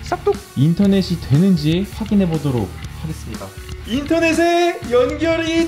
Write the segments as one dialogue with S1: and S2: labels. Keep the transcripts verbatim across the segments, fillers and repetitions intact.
S1: 싹둑! 인터넷이 되는지 확인해 보도록 하겠습니다. 인터넷에 연결이.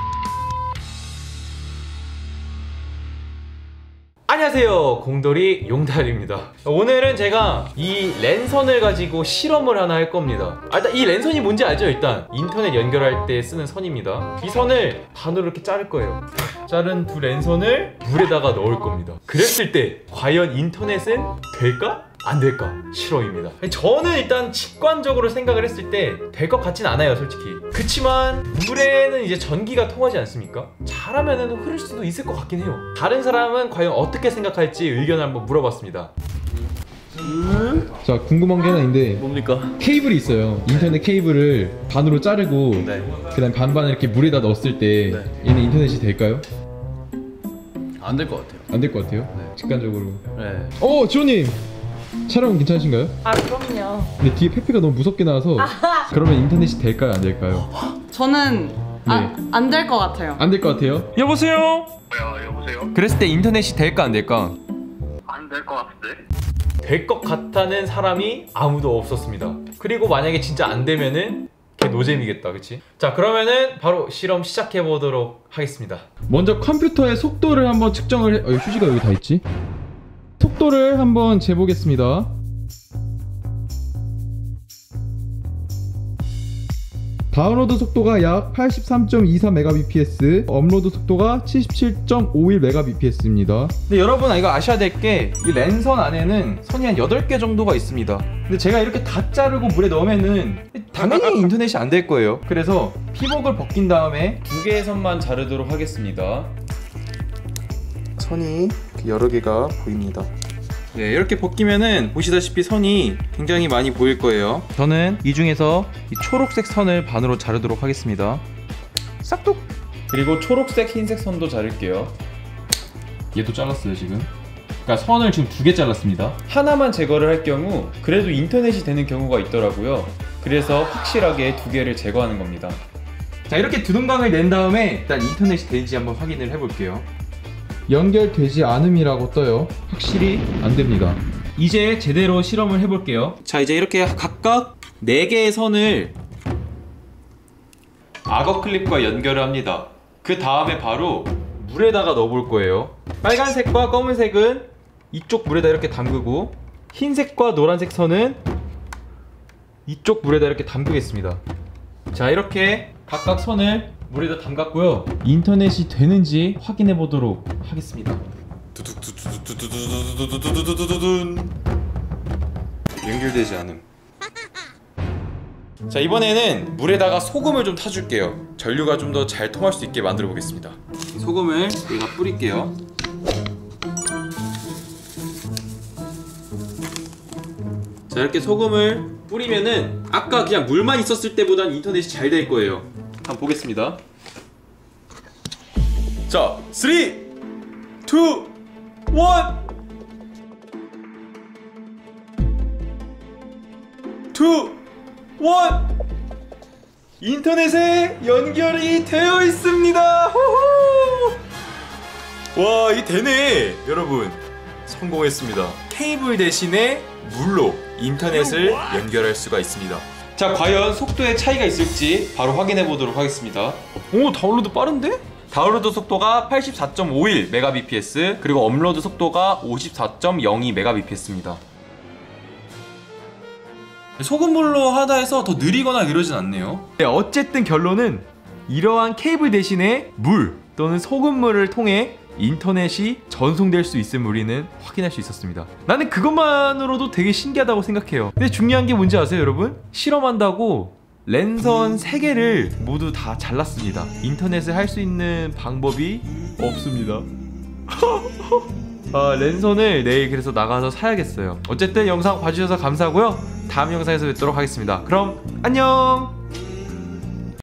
S1: 안녕하세요, 공돌이 용달입니다. 오늘은 제가 이 랜선을 가지고 실험을 하나 할 겁니다. 아, 일단 이 랜선이 뭔지 알죠? 일단 인터넷 연결할 때 쓰는 선입니다. 이 선을 반으로 이렇게 자를 거예요. 자른 두 랜선을 물에다가 넣을 겁니다. 그랬을 때 과연 인터넷은 될까? 안 될까? 실험입니다. 저는 일단 직관적으로 생각을 했을 때 될 것 같진 않아요, 솔직히. 그치만 물에는 이제 전기가 통하지 않습니까? 잘하면은 흐를 수도 있을 것 같긴 해요. 다른 사람은 과연 어떻게 생각할지 의견을 한번 물어봤습니다.
S2: 자, 궁금한 게 하나 있는데
S1: 뭡니까?
S2: 케이블이 있어요. 인터넷 케이블을 반으로 자르고
S1: 네.
S2: 그 다음 반반을 이렇게 물에다 넣었을 때
S1: 네.
S2: 얘는 인터넷이 될까요?
S1: 안 될 것 같아요.
S2: 안 될 것 같아요?
S1: 네.
S2: 직관적으로.
S1: 네.
S2: 어, 지호님! 촬영 괜찮으신가요?
S3: 아 그럼요.
S2: 근데 뒤에 페페가 너무 무섭게 나와서 그러면 인터넷이 될까요? 안 될까요?
S3: 저는 안 될 것 같아요.
S2: 안 될 것 같아요?
S1: 여보세요?
S4: 야, 여보세요?
S1: 그랬을 때 인터넷이 될까 안 될까?
S4: 안 될 것 같은데?
S1: 될 것 같다는 사람이 아무도 없었습니다. 그리고 만약에 진짜 안 되면은 걔 노잼이겠다, 그치? 자, 그러면은 바로 실험 시작해 보도록 하겠습니다.
S2: 먼저 컴퓨터의 속도를 한번 측정을 해... 어, 휴지가 여기 다 있지? 속도를 한번 재보겠습니다. 다운로드 속도가 약 팔십삼 점 이삼 메가비피에스, 업로드 속도가 칠십칠 점 오일 메가비피에스입니다.
S1: 근데 여러분 이거 아셔야 될 게 이 랜선 안에는 선이 한 여덟 개 정도가 있습니다. 근데 제가 이렇게 다 자르고 물에 넣으면은 당연히 인터넷이 안 될 거예요. 그래서 피복을 벗긴 다음에 두 개의 선만 자르도록 하겠습니다. 선이 여러 개가 보입니다. 네, 이렇게 벗기면은 보시다시피 선이 굉장히 많이 보일 거예요. 저는 이 중에서 이 초록색 선을 반으로 자르도록 하겠습니다. 싹둑! 그리고 초록색, 흰색 선도 자를게요. 얘도 잘랐어요, 지금. 그러니까 선을 지금 두 개 잘랐습니다. 하나만 제거를 할 경우 그래도 인터넷이 되는 경우가 있더라고요. 그래서 확실하게 두 개를 제거하는 겁니다. 자, 이렇게 두 동강을 낸 다음에 일단 인터넷이 되는지 한번 확인을 해볼게요.
S2: 연결되지 않음이라고 떠요. 확실히 안 됩니다.
S1: 이제 제대로 실험을 해볼게요. 자, 이제 이렇게 각각 네 개의 선을 악어 클립과 연결을 합니다. 그 다음에 바로 물에다가 넣어볼 거예요. 빨간색과 검은색은 이쪽 물에다 이렇게 담그고 흰색과 노란색 선은 이쪽 물에다 이렇게 담그겠습니다. 자, 이렇게 각각 선을 물에다 담갔고요. 인터넷이 되는지 확인해 보도록 하겠습니다. 연결되지 않음. 자, 이번에는 물에다가 소금을 좀 타줄게요. 전류가 좀 더 잘 통할 수 있게 만들어 보겠습니다. 소금을 여기다 뿌릴게요. 자, 이렇게 소금을 뿌리면은 아까 그냥 물만 있었을 때보단 인터넷이 잘 될 거예요. 한번 보겠습니다. 자, 삼, 이, 일 이, 일 인터넷에 연결이 되어 있습니다. 호호! 와, 이게 되네, 여러분. 성공했습니다. 케이블 대신에 물로 인터넷을 연결할 수가 있습니다. 자, 과연 속도에 차이가 있을지 바로 확인해 보도록 하겠습니다. 오, 다운로드 빠른데? 다운로드 속도가 팔십사 점 오일 메가비피에스, 그리고 업로드 속도가 오십사 점 영이 메가비피에스입니다. 소금물로 하다 해서 더 느리거나 이러진 않네요. 네, 어쨌든 결론은 이러한 케이블 대신에 물 또는 소금물을 통해 인터넷이 전송될 수 있음을 우리는 확인할 수 있었습니다. 나는 그것만으로도 되게 신기하다고 생각해요. 근데 중요한 게 뭔지 아세요, 여러분? 실험한다고 랜선 세 개를 모두 다 잘랐습니다. 인터넷을 할 수 있는 방법이 없습니다. 아, 랜선을 내일 그래서 나가서 사야겠어요. 어쨌든 영상 봐주셔서 감사하고요. 다음 영상에서 뵙도록 하겠습니다. 그럼 안녕!